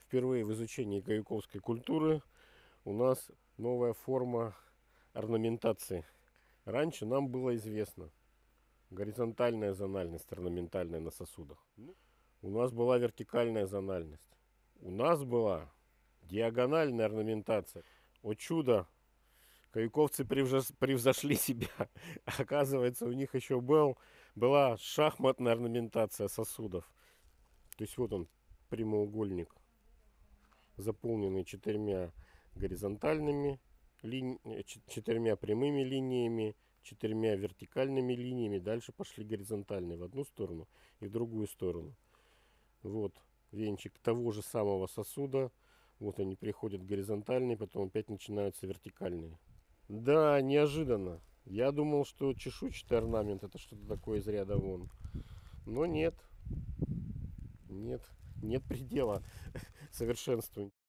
Впервые в изучении каюковской культуры у нас новая форма орнаментации. Раньше нам было известно горизонтальная зональность орнаментальная на сосудах. У нас была вертикальная зональность. У нас была диагональная орнаментация. О чудо! Каюковцы превзошли себя. Оказывается, у них еще была шахматная орнаментация сосудов. То есть вот он, прямоугольник, заполненный четырьмя горизонтальными четырьмя прямыми линиями, четырьмя вертикальными линиями. Дальше пошли горизонтальные в одну сторону и в другую сторону. Вот венчик того же самого сосуда. Вот они приходят горизонтальные, потом опять начинаются вертикальные. Да, неожиданно. Я думал, что чешуйчатый орнамент это что-то такое из ряда вон. Но нет. Нет предела совершенству.